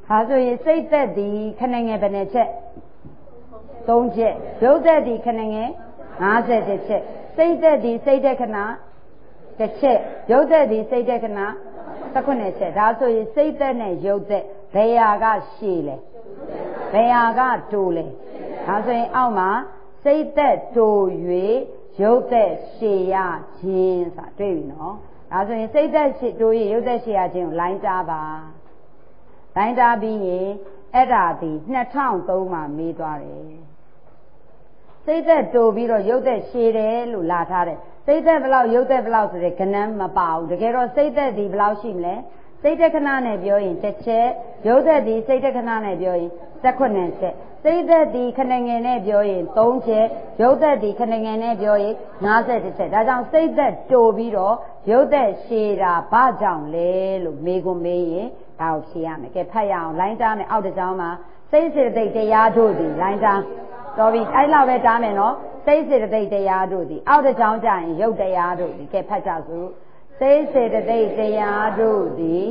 ဟာဆိုရင်စိတ်သက်သည်ခဏငယ်ဘယ်နဲ့ချက်3ချက်ရုပ်သက်သည်ခဏငယ်50ချက်စိတ်သက်သည်စိတ်သက်ခဏတစ်ချက်ရုပ်သက်သည်စိတ်သက်ခဏ19ချက်ဒါဆိုရင်စိတ်သက်နဲ့ရုပ်သက်ဘယ်ဟာကရှည်လဲဘယ်ဟာကတိုးလဲဒါဆိုရင်အောက်မှာစိတ်သက်တိုး၍ရုပ်သက်ရှည်ရခြင်းဆိုတာတွေ့ပြီနော်ဒါဆိုရင်စိတ်သက်တိုး၍ရုပ်သက်ရှည်ရခြင်းကိုလိုင်းတားပါလိုင်းတားပြီးရင်အဲ့ဒါဒီ2003မှာမေးသွားတယ်စိတ်သက်တိုးပြီးတော့ရုပ်သက်ရှည်တယ်လို့လာထားတယ်စိတ်သက်ဘယ်လောက်ရုပ်သက်ဘယ်လောက်ဆိုတဲ့ကဏ္ဍမပါဘူးတကယ်တော့စိတ်သက်ဒီဘယ်လောက်ရှိမလဲစိတ်သက်ခဏနဲ့ပြောရင်တစ်ချက်ရုပ်သက်ဒီစိတ်သက်ခဏနဲ့ပြောရင်19ချက်စိတ်သက်ဒီခဏငယ်နဲ့ပြောရင်3ချက်ရုပ်သက်ဒီခဏငယ်နဲ့ပြောရင်50ချက်ဒါကြောင့်စိတ်သက်တိုးပြီးတော့ရုပ်သက်ရှည်တာဘာကြောင့်လဲလို့မေးခွန်းမေးရင်ဒါကိုဖြေရမယ်ကဲဖတ်ရအောင်လိုင်းတားမယ်အောက်တစ်ကြောင်းမှာစိတ်စေတသိက်တရားတို့သည်လိုင်းတားတော်ပြီအဲ့လောက်ပဲတားမယ်နော်စိတ်စေတသိက်တရားတို့သည်အောက်တစ်ကြောင်းကျရင်ရုပ်တရားတို့သည်ကဲဖတ်ကြစို့စိတ်စေတသိက်တရားတို့သည်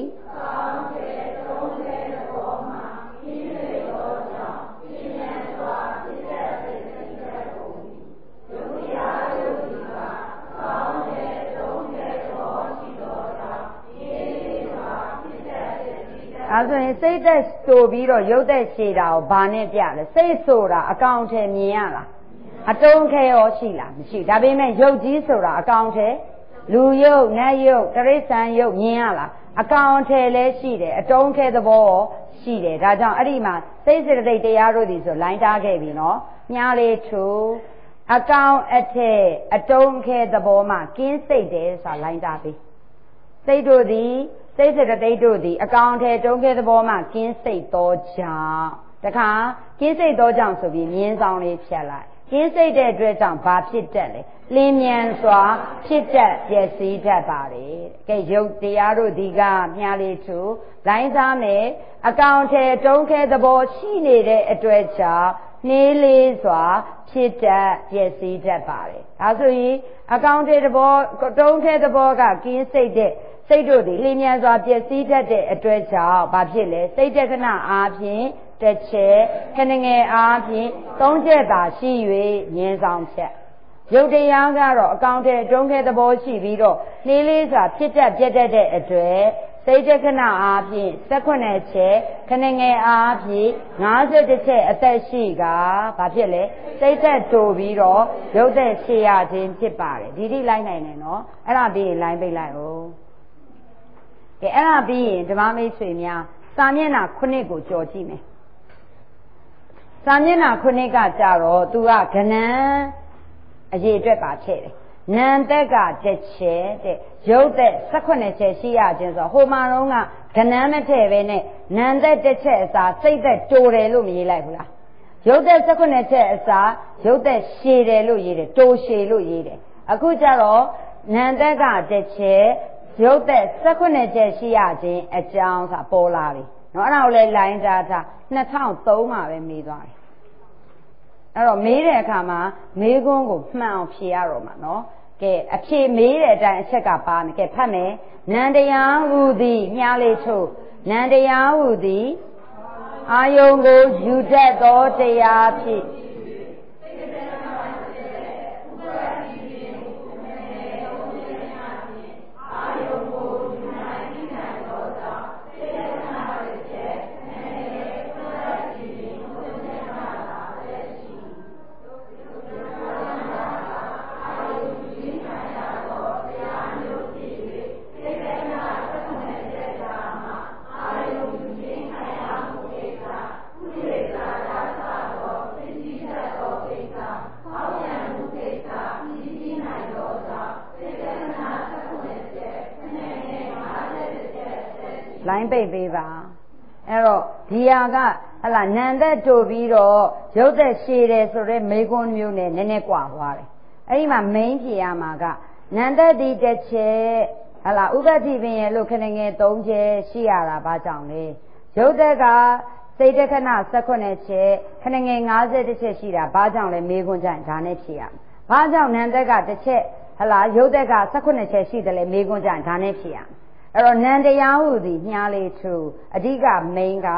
ဒါဆိုရင်စိတ်သက်တိုးပြီးတော့ရုပ်သက်ရှည်တာကိုဘာနဲ့ပြလဲစိတ်ဆိုတာအကောင်ထဲမြင်ရလားအတုံးခဲရောရှိလားမရှိဒါပေမဲ့ရုပ်ကြီးဆိုတာအကောင်ထဲလူရုပ်နတ်ရုပ်တရိစ္ဆာန်ရုပ်မြင်ရလားအကောင်ထဲလည်းရှိတယ်အတုံးခဲသဘောရောရှိတယ်ဒါကြောင့်အဲ့ဒီမှာစိတ်စေတသိက်တရားတို့ဒီဆိုလိုင်းတားခဲ့ပြီနော်မြားလေးထူအကောင်အထက်အတုံးခဲသဘောမှာကင်းစိတ်တယ်ဆိုတာလိုင်းတားပြီစိတ်တို့သည်စိတ်စေတသိက်တို့သည်အကောင်ထဲတုံးခဲသဘောမှာကင်းစိတ်သောကြောင့်တခါကင်းစိတ်သောကြောင့်ဆိုပြီးမြင်းဆောင်လေးဖြတ်လိုက်ကင်းစိတ်တဲ့အတွက်ကြောင့်ဘာဖြစ်တတ်လဲလင်းမြန်စွာဖြစ်တတ်ပျက်စီးတတ်ပါတယ်ကဲရုပ်တရားတို့ဒီကမြားလေးထူလိုင်းသားမယ်အကောင်ထဲတုံးခဲသဘောရှိနေတဲ့အတွက်ကြောင့်နှေးလေးစွာဖြစ်တတ်ပျက်စီးတတ်ပါတယ်ဒါဆိုရင်အကောင်ထဲသဘောတုံးခဲသဘောကကင်းစိတ်တဲ့စိတ်တို့သည်လျင်မြန်စွာပျက်စီးတတ်တဲ့အတွက်ကြောင့်ဘာဖြစ်လဲစိတ်တက္ကနာအားဖြင့်တစ်ချက်ခဏငယ်အားဖြင့်3ချက်သာရှိ၍မြင်ဆောင်ချက်ရုပ်တရားကတော့အကောင်ထဲတုံးခဲသဘောရှိပြီးတော့နှေးလေးစွာဖြစ်တတ်ပြတ်တတ်တဲ့အတွက်စိတ်တက္ကနာအားဖြင့်18ချက်ခဏငယ်အားဖြင့်50ချက်အသက်ရှိကဘာဖြစ်လဲစိတ်သက်တိုးပြီးတော့ရုပ်သက်ရှည်ရခြင်းဖြစ်ပါတယ်ဒီတိလိုက်နိုင်တယ်နော်အဲ့ဒါပြီးရင်လိုင်းပိတ်လိုက်အောင်ကဲအဲ့ဒါပြီးရင်ဓမ္မမိတ်ဆွေများစာမျက်နှာ9ကိုကြော်ကြည့်မယ်စာမျက်နှာ9ကကြတော့သူကကဏ္ဍအရေးအတွက်ပါထည့်တယ်နံသက်ကတစ်ချက်တဲ့ရုပ်သက်18ချက်ရှိရခြင်းဆိုဟိုမှာတော့ကကဏ္ဍမထည့်ပဲနဲ့နံသက်တစ်ချက်အစားစိတ်သက်တိုးတယ်လို့မရေးလိုက်ဘူးလားရုပ်သက်18ချက်အစားရုပ်သက်ရှည်တယ်လို့ရေးတယ်တိုးရှည်လို့ရေးတယ်အခုကျတော့နံသက်ကတစ်ချက်ရုပ်သက်18ချက်ရှိရခြင်းအကြောင်းဆိုတာပေါ်လာပြီเนาะအဲ့ဒါကိုလည်းလိုင်းထား2003မှာပဲမေးသွားတယ်အဲ့တော့မေးတဲ့အခါမှာမေးခွန်းကိုမှန်အောင်ဖြေရတော့မှာเนาะကဲအဖြေမေးတဲ့အတိုင်းအချက်ကပါမယ်ကဲဖတ်မယ်နန္တရားဟူသည်မြားလေးထုတ်နန္တရားဟူသည်အာယုံကိုယူတတ်သောတရားဖြစ်လိုင်းပိတ်ပေးပါအဲ့တော့ဒီဟာကဟလာနံသက်တိုးပြီးတော့ရုပ်သက်ရှည်တယ်ဆိုတော့မေကွန်းမျိုးနဲ့နည်းနည်းကွာသွားတယ်အဲ့ဒီမှာ main ဖြေရမှာကနံသက်ဒီတစ်ချက်ဟလာဥပတိပင်ရဲ့လို့ခဏငယ်3ချက်ရှိရတာဘာကြောင့်လဲရုပ်သက်ကစိတ်တခဏ18ချက်ခဏငယ်50ချက်ရှိတာဘာကြောင့်လဲမေကွန်းကြဒါနဲ့ဖြေရမှာဘာကြောင့်နံသက်ကတစ်ချက်ဟလာရုပ်သက်က18ချက်ရှိတယ်လေမေကွန်းကြဒါနဲ့ဖြေရမှာအဲ့တော့နန္တရားဟုသည်ညားလေးထူအဓိက main က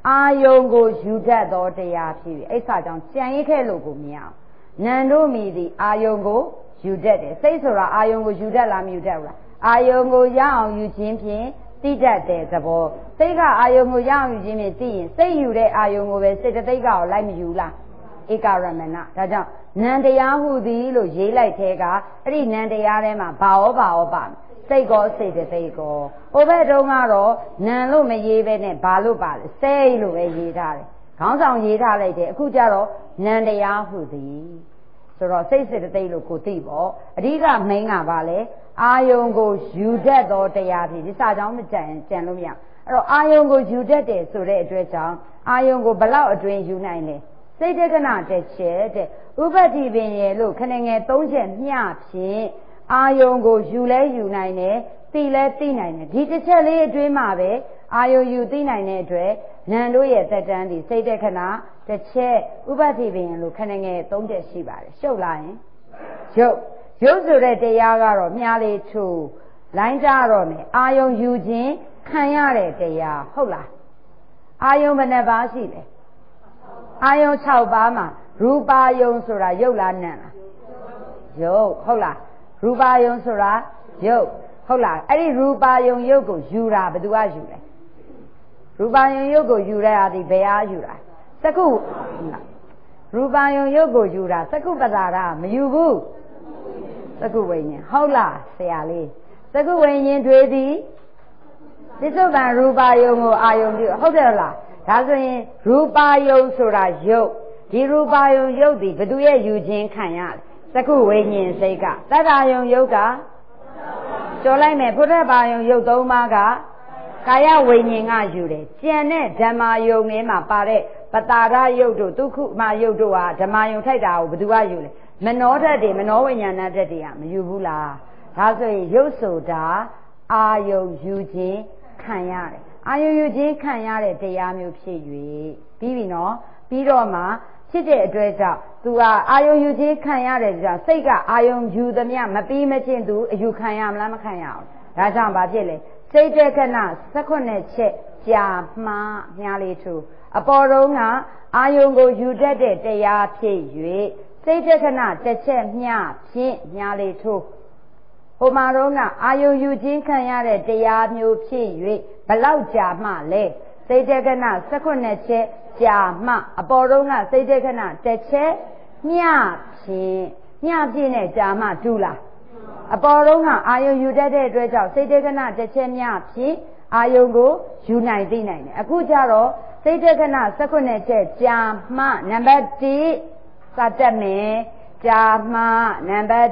အာယုံကိုယူတတ်သောတရားဖြစ်ပြီးအဲ့ဒါကြောင့်ကြံရစ်ခဲ့လို့ကိုမရအောင်နံတို့မိသည်အာယုံကိုယူတတ်တယ်စိတ်ဆိုတာအာယုံကိုယူတတ်လားမယူတတ်ဘူးလားအာယုံကိုရအောင်ယူခြင်းဖြင့်သိတတ်တဲ့သဘောစိတ်ကအာယုံကိုရအောင်ယူခြင်းဖြင့်သိရင်စိတ်ယူတဲ့အာယုံကိုပဲစိတ်တသိက်ကကိုလိုက်မယူလားဧကရမဏဒါကြောင့်နံတရားဟုသည်လို့ရေးလိုက်တဲ့ကအဲ့ဒီနံတရားထဲမှာဘာရောပါစိတ်ကောစိတ်တသိက်ကောဟိုဘက်တုန်းကတော့နံလို့မရေးပဲနဲ့ဘာလို့ပါလဲစိတ်လို့ပဲရေးထားတယ်ခေါင်းဆောင်ရေးထားလိုက်တယ်အခုကျတော့နံတရားဟုသည်ဆိုတော့စိတ်စစ်တသိက်လို့ကိုသိပေါ့အဓိကမိန်းကပါလေအာယုံကိုယူတတ်သောတရားဖြစ်ဒီစာကြောင်းမကြံလို့မရအဲ့တော့အာယုံကိုယူတတ်တယ်ဆိုတဲ့အတွက်ကြောင့်အာယုံကိုဘလောက်အတွင်းယူနိုင်လဲစိတ်တက္ကနာတစ်ချက်တဲ့ဥပတိပင်ရဲ့လို့ခဏငယ်၃ချက်မျှဖြင့်အာယုံကိုယူလဲယူနိုင်တယ်သိလဲသိနိုင်တယ်ဒီတစ်ချက်လေးအတွင်းမှာပဲအာယုံယူသိနိုင်တဲ့အတွက်နံတို့ရဲ့သက်တမ်းဒီစိတ်တက္ကနာတစ်ချက်ဥပတိပင်လို့ခဏငယ်၃ချက်ရှိပါတယ်ရှုပ်လာရင်ရုပ်ဆိုတဲ့တရားကတော့မြားလေးထူလိုင်းကြတော့မယ်အာယုံယူခြင်းခံရတဲ့တရားဟုတ်လားအာယုံဘယ်နှပါးရှိလဲအာယုံ6ပါးမှာရူပါယုံဆိုတာရုပ်လားနံလားရုပ်ဟုတ်လားရူပါယုံဆိုတာရုပ်ဟုတ်လားအဲ့ဒီရူပါယုံရုပ်ကိုယူတာဘယ်သူကယူလဲရူပါယုံရုပ်ကိုယူတဲ့ဟာဒီဘယ်အားယူတာသက္ကုရူပါယုံရုပ်ကိုယူတာသက္ကုပ္ပတာရမယူဘူးသက္ကုဝိညာဉ်ဟုတ်လားဆရာလေးသက္ကုဝိညာဉ်တွေသည်သစ္စုပ္ပန်ရူပါယုံကိုအာယုံပြုဟုတ်တယ်လားဒါဆိုရင်ရူပါယုံဆိုတာရုပ်ဒီရူပါယုံရုပ်သည်ဘသူရဲ့ယူခြင်းခံရသက္ကုဝိညာဉ်စိတ်ကသတ္တယုံရုပ်ကကျော်လိုက်မယ်ဖုဒ္ဓဘာယုံရုပ်၃ပါးကကာယဝိညာဉ်ကယူတယ်ကျန်တဲ့ဓမ္မယုံထဲမှာပါတဲ့ပတာရယုတ်တို့ဒုက္ခမယုတ်တို့ဟာဓမ္မယုံထိုက်တာကိုဘသူကယူလဲမနောဓာတ်တွေမနောဝိညာဏဓာတ်တွေကမယူဘူးလားဒါဆိုရင်ရုပ်ဆိုတာအာယုံယူခြင်းခံရတယ်အာယုံယူခြင်းခံရတဲ့တရားမျိုးဖြစ်၍ပြီးပြီနော်ပြီးတော့မှဖြစ်တဲ့အတွက်ကြောင့်သူကအာယုံယူခြင်းခံရတယ်ကြောင့်စိတ်ကအာယုံယူသမျှမပြီးမချင်းသူအယူခံရမလားမခံရအောင်ဒါကြောင့်ဘာဖြစ်လဲစိတ်တက္ကနာ18ချက်ကြာမှားမြားလေးထူအပေါ်တုန်းကအာယုံကိုယူတတ်တဲ့တရားဖြစ်၍စိတ်တက္ကနာတစ်ချက်မျှဖြင့်မြားလေးထူဟိုမှာတော့ကအာယုံယူခြင်းခံရတဲ့တရားမျိုးဖြစ်၍ဘလောက်ကြာမှလဲစိတ်တက္ကနာ18ချက်ကြာမှအပေါ်တုန်းကစိတ်တက္ကနာတစ်ချက်မျှဖြင့်နဲ့ကြာမှတူလားအပေါ်တုန်းကအာယုံယူတတ်တဲ့အတွက်ကြောင့်စိတ်တက္ကနာတစ်ချက်မျှဖြင့်အာယုံကိုယူနိုင်သိနိုင်တယ်အခုကျတော့စိတ်တက္ကနာ18ချက်ကြာမှနံပါတ်1စတတ်မယ်ကြာမှနံပါတ်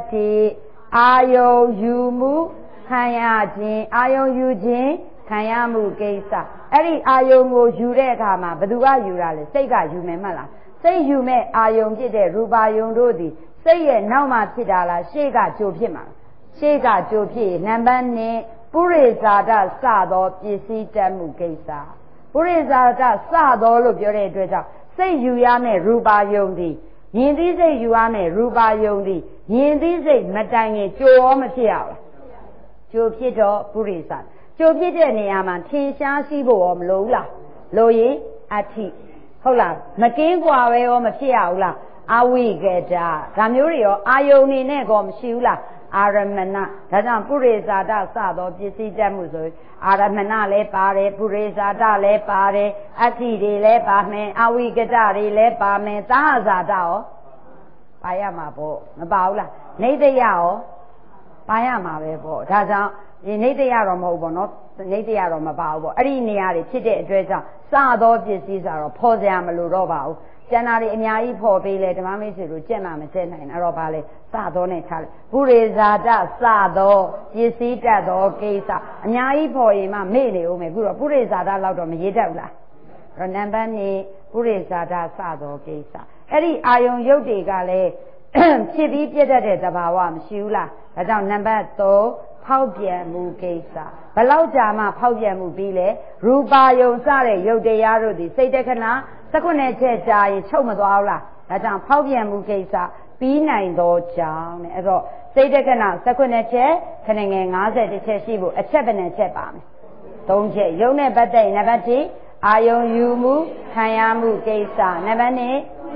1အာယုံယူမှုခံရခြင်းအာယုံယူခြင်းခံရမှုကိစ္စအဲ့ဒီအာယုံကိုယူတဲ့အခါမှာဘယ်သူကယူတာလဲစိတ်ကယူမယ်မဟုတ်လားစိတ်ယူမဲ့အာယုံဖြစ်တဲ့ရူပါယုံတို့သည်စိတ်ရဲ့နောက်မှဖြစ်တာလားရှေ့ကကြိုဖြစ်မှာရှေ့ကကြိုဖြစ်နံပါတ်2ပုရိဇာတစသောပစ္စည်းတတ်မှုကိစ္စပုရိဇာတစသောလို့ပြောတဲ့အတွက်ကြောင့်စိတ်ယူရမယ့်ရူပါယုံသည်မြင်သိစိတ်ယူရမယ့်ရူပါယုံသည်မြင်သိစိတ်မတိုင်ခင်ကြိုရောမဖြစ်ရဘူးကြိုဖြစ်တော့ပုရိဇာကြိုဖြစ်တဲ့နေရာမှာထင်ရှားရှိဖို့ရောမလိုဘူးလားလိုရင်အဋ္ဌိဟုတ်လားမကင်းกว่าပဲရောမဖြစ်ရဘူးလားအဝိကေတဒါမျိုးတွေရောအာယုန်နေနဲ့ကောမရှိဘူးလားအာရမဏဒါကြောင့်ပုရိဇာတစသောပစ္စည်းတတ်မှုဆိုအာရမဏလည်းပါတယ်ပုရိဇာတလည်းပါတယ်အဋ္ဌိတွေလည်းပါမယ်အဝိကတတွေလည်းပါမယ်သာဇာတရောပါရမှာပေါ့မပါဘူးလားနေတရရောပါရမှာပဲပေါ့ဒါကြောင့်ဒီနေတရတော့မဟုတ်ဘူးနော်နေတရတော့မပါဘူးပေါ့အဲ့ဒီနေရာတွေဖြစ်တဲ့အတွက်ကြောင့်စသောပစ္စည်းဆိုတော့ဖော်စရာမလိုတော့ပါဘူးကျန်တာတွေအများကြီးဖော်ပေးလဲဓမ္မမိတ်ဆွေတို့ကြက်မှမကြက်နိုင်အဲ့တော့ဘာလဲစသောနဲ့ထားလိုက်ပုရိဇာတစသောပစ္စည်းတတ်သောကိစ္စအများကြီးဖော်ရင်မှမေ့နေဦးမယ်အခုတော့ပုရိဇာတလောက်တော့မရေးတတ်ဘူးလားအဲ့တော့နံပါတ်2ပုရိဇာတစသောကိစ္စအဲ့ဒီအာယုံရုပ်တွေကလည်းဖြစ်ပြီးပြတ်တတ်တဲ့သဘာဝမရှိဘူးလားဒါကြောင့်နံပါတ်3ဖောက်ပြန်မှုကိစ္စဘလောက်ကြာမှဖောက်ပြန်မှုပြီးလဲရူပါယုံစတဲ့ရုပ်တရားတို့သည်စိတ်တက္ကနာ18ချက်ကြာရင်ချုပ်မသွားဘူးလားဒါကြောင့်ဖောက်ပြန်မှုကိစ္စပြီးနိုင်သောကြောင့်တဲ့အဲ့တော့စိတ်တက္ကနာ18ချက်ခဏငယ်50ချက်ရှိဖို့အချက်ဘယ်နှချက်ပါမလဲ3ချက်ရုပ်နဲ့ပတ်သက်နံပါတ်1 အာယုံယူမှုခံရမှုကိစ္စနံပါတ်2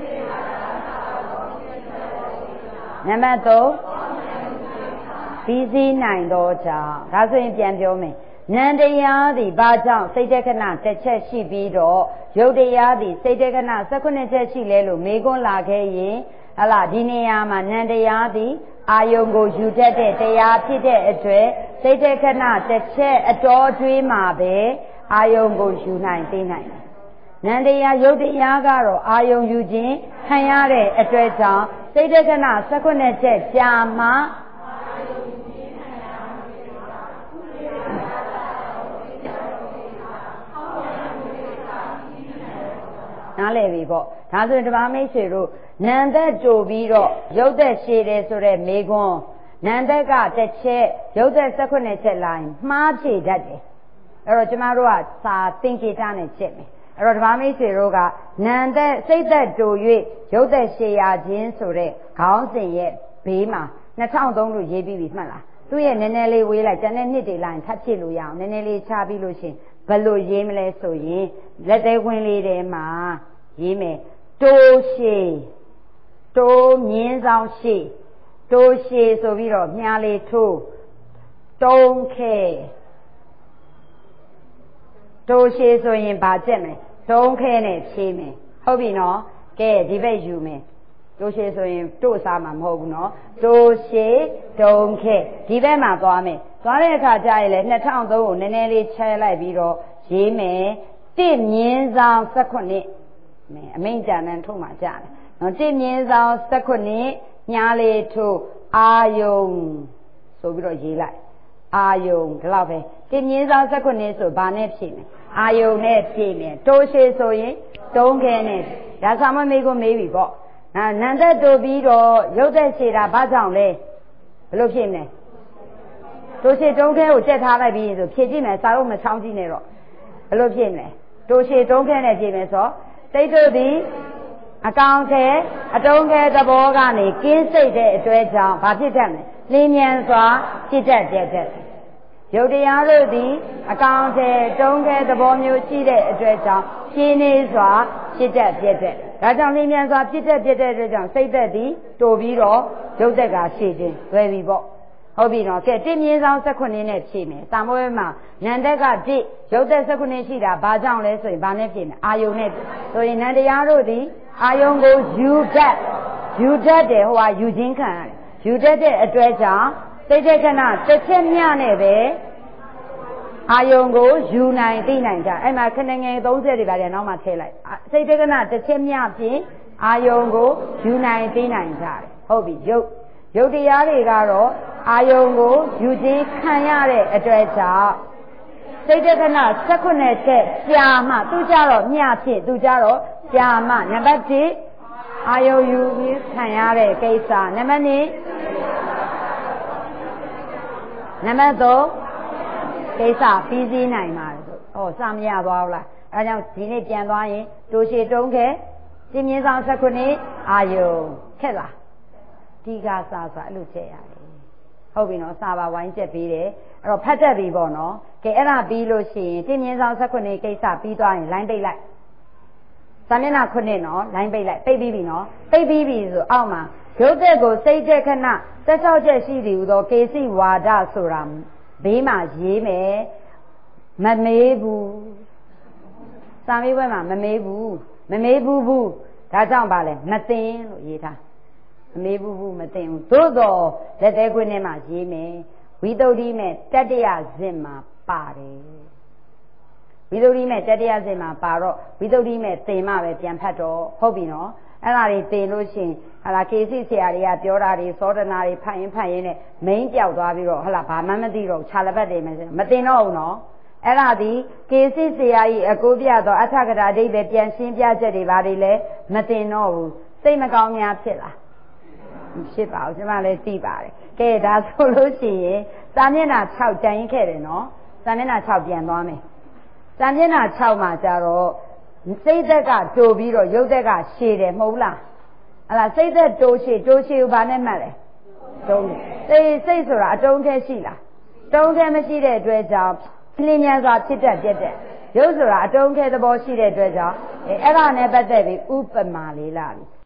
နံပါတ်3ပြီးစီးနိုင်သောကြောင့်ဒါဆိုရင်ပြန်ပြောမယ်နံတရားသည်ဘာကြောင့်စိတ်တက္ကနာတစ်ချက်ရှိပြီးတော့ယုတ်တရားသည်စိတ်တက္ကနာ18ချက်ရှိလဲလို့မေးခွန်းလာခဲ့ရင်ဟလာဒီနေရာမှာနံတရားသည်အာယုံကိုယူတတ်တဲ့တရားဖြစ်တဲ့အတွက်စိတ်တက္ကနာတစ်ချက်အတော်တွေးမှာပဲအာယုံကိုယူနိုင်သိနိုင်တယ်နံတရားယုတ်တရားကတော့အာယုံယူခြင်းခံရတဲ့အတွက်ကြောင့်စိတ်တက္ကနာ18ချက်ကြာမှနားလည်ပြီပေါ့ဒါဆိုရင်ဓမ္မမိတ်ဆွေတို့နံသက်ကြိုပြီးတော့ရုပ်သက်ရှည်တယ်ဆိုတဲ့မေခွန်းနံသက်ကတစ်ချက်ရုပ်သက်18ချက်လာရင်မှားဖြေတတ်တယ်အဲ့တော့ကျမတို့ကစာသင်္ကေတနဲ့ချက်မယ်အဲ့တော့ဓမ္မမိတ်ဆွေတို့ကနံသက်စိတ်သက်ကြို၍ရုပ်သက်ရှည်ရခြင်းဆိုတဲ့ခေါင်းစဉ်ရဲ့ဘေးမှာ2003လို့ရေးပြီးပြီမှတ်လားသူ့ရဲ့နည်းနည်းလေးဝေးလိုက်ကျန်တဲ့နှစ်တွေလာရင်ထပ်ဖြည့်လို့ရအောင်နည်းနည်းလေးချပြီးလို့ရှင်ဘယ်လိုရေးမလဲဆိုရင်လက်သေးခွင်းလေးထဲမှာရေးမယ်တိုးရှည်တိုးမြင်းဆောင်ရှည်တိုးရှည်ဆိုပြီးတော့မြားလေးထိုးတုံးခဲတိုးရှည်ဆိုရင်ဗာကျက်မယ်တုံးခဲနဲ့ဖြေးမယ်ဟုတ်ပြီနော်ကဲဒီဘက်ယူမယ်တိုးရှည်ဆိုရင်တို့စားမှာမဟုတ်ဘူးနော်တိုးရှည်တုံးခဲဒီဘက်မှာသွားမယ်သွားတဲ့အခါကျရင်လေ2003ကိုနည်းနည်းလေးချဲလိုက်ပြီးတော့ရေးမယ်1မြင်းဆောင်18အမိန့်ကြံနဲ့ထုတ်မှကြားတယ်နော်1မြင်းဆောင်18ညားလေးထိုးအာယုံဆိုပြီးတော့ရေးလိုက်အာယုံဒီလောက်ပဲ1မြင်းဆောင်18ဆိုဘာနဲ့ဖြည့်မယ်အာယုံနဲ့ဖြည့်မယ်တိုးရှည်ဆိုရင်တုံးခဲနဲ့ဒါဆောင်မမေးကိုမေးပြီပေါ့နံသက်တိုးပြီးတော့ရုပ်သက်ရှည်တာဘာကြောင့်လဲဘယ်လိုဖြည့်မလဲတိုးရှည်တုံးခဲကိုကြက်ထားလိုက်ပြီးဆိုဖြည့်ကြည့်မယ်စာအုပ်မချောင်းကြည့်နဲ့တော့ဘယ်လိုဖြည့်မလဲတိုးရှည်တုံးခဲနဲ့ဖြည့်မယ်ဆိုစိတ်တို့သည်အကောင်ခဲအတုံးခဲသဘောကနေကင်းစိတ်တဲ့အတွက်ကြောင့်ဘာဖြစ်တတ်မလဲလင်းမြန်စွာဖြစ်တတ်တဲ့ရုပ်တရားတို့သည်အကောင်ခဲတုံးခဲသဘောမျိုးရှိတဲ့အတွက်ကြောင့်ရှင်းနေစွာဖြစ်တတ်ပြတဲ့ဒါကြောင့်လင်းမြန်စွာဖြစ်တတ်ပြတဲ့အတွက်ကြောင့်စိတ်သက်သည်တိုးပြီးတော့ရုပ်သက်ကရှည်ခြင်းလွယ်ပြီပေါ့ဟုတ်ပြီနော်ကဲ1မြင်းဆောင်18နဲ့ဖြည့်မယ်တာမွေးမှာနန္တက1ရုပ်သက်18ရှိတာဘာကြောင့်လဲဆိုရင်ဘာနဲ့ဖြည့်မယ်အာယုံနဲ့ဆိုရင်နန္တရားတို့သည်အာယုံကိုယူတတ်တယ်ဟိုဟာယူခြင်းခံရတယ်ယူတတ်တဲ့အတွက်ကြောင့်စိတ်တက္ကနာတစ်ချက်မျှနဲ့ပဲအာယုံကိုယူနိုင်သိနိုင်ကြအဲ့မှာခဏငယ်30တွေပါလေနောက်မှထည့်လိုက်စိတ်တက္ကနာတစ်ချက်မျှဖြင့်အာယုံကိုယူနိုင်သိနိုင်ကြတယ်ဟုတ်ပြီရုပ်တရားတွေကတော့အာယုံကိုယူခြင်းခံရတဲ့အတွက်ကြောင့်စိတ်တက္ကနာ18ချက်ကြာမှသူကြတော့မျှဖြစ်သူကြတော့ကြာမှနံပါတ်1အာယုံယူပြီးခံရတဲ့ကိစ္စနံပါတ်2နံပါတ်3ကိစ္စပြီးစီးနိုင်ပါတယ်ဆိုစမရသွားဘူးလားအဲဒါကြောင့်ဒီနေ့ပြန်သွားရင်တိုးရှည်တုံးခဲပြင်းမြင့်ဆောင်18အာယုံခက်လားဒီကစားဆိုအဲ့လိုချက်ရတယ်ဟုတ်ပြီနော်စာပါဝိုင်းချက်ပေးတယ်အဲ့တော့ဖတ်တတ်ပြီပေါ့နော်ကဲအဲ့ဒါပြီးလို့ရှိရင်ပြင်းမြင့်ဆောင်18ကိစ္စပြီးသွားရင်လိုင်းပိတ်လိုက်စာမျက်နှာ9နော်လိုင်းပိတ်လိုက်ပိတ်ပြီးပြီနော်ပိတ်ပြီးပြီဆိုအောက်မှာရုပ်သက်ကိုစိတ်တဲ့ခဏ16ချက်ရှိသည်ဟူသောကေစီဝါဒဆိုတာဘေးမှာရေးမယ်မမေးဘူးစာမေးပွဲမှာမမေးဘူးဒါကြောင့်ပါလဲမသိလို့ရေးထားမမေးဘူးမသိဘူးသို့တော်လက်သေးခွင်းထဲမှာရေးမယ်ဝိသုဒ္ဓိမဲ့တတ္တယဇင်မှာပါတယ်ဝိသုဒ္ဓိမဲ့တတ္တယဇင်မှာပါတော့ဝိသုဒ္ဓိမဲ့သင်မှပဲပြန်ဖတ်တော့ဟုတ်ပြီနော်အဲ့ဒါတွေသင်လို့ရှိရင်ဟာလာကေစီဆရာတွေကပြောတာတွေသောဒနာတွေဖတ်ရင်နဲ့မိန်းပြောက်သွားပြီးတော့ဟာလာဘာမှမသိတော့ခြာလက်ပတ်တွေမသိတော့ဘူးနော်အဲ့ဒါဒီကေစီဆရာကြီးအကိုပြတော့အထကထာအဓိပ္ပာယ်ပြန်ရှင်းပြချက်တွေဘာတွေလဲမသိတော့ဘူးစိတ်မကောင်းများဖြစ်လားဖြစ်ပါဘူးကျွန်မလည်းသိပါတယ်ကဲဒါဆိုလို့ရှိရင်စာမျက်နှာ6ကြံရင်ခဲ့တယ်နော်စာမျက်နှာ6ပြန်သွားမယ်စာမျက်နှာ6မှာကျတော့စိတ်သက်ကတိုးပြီးတော့ရုပ်သက်ကရှည်တယ်မဟုတ်လားဟလားစိတ်သက်တိုးရှည်ကိုဘာနဲ့မှတ်လဲတုံးစိတ်ဆိုတာအတုံးခဲရှိလားတုံးခဲမရှိတဲ့အတွက်ကြောင့်လင်းမြန်စွာဖြစ်တတ်ပြတ်တဲ့ရုပ်ဆိုတာအတုံးခဲသဘောရှိတဲ့အတွက်ကြောင့်အဲ့ဒါနဲ့ပတ်သက်ပြီးဥပမာလေးလာပြီ